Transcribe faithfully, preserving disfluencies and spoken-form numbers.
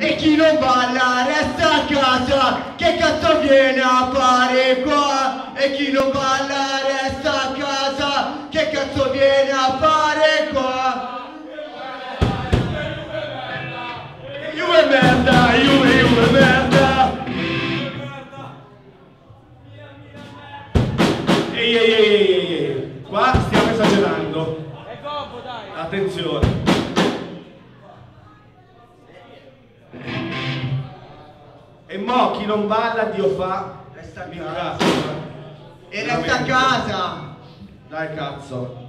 E chi non balla resta a casa, che cazzo viene a fare qua? E chi non balla resta a casa, che cazzo viene a fare qua? Juve merda, Juve, Juve merda. Ehi, ehi, ehi, ehi, ehi, qua stiamo esagerando. È troppo, dai. Attenzione. E mo' chi non balla, Dio fa, resta a casa. E resta a casa. Dai cazzo.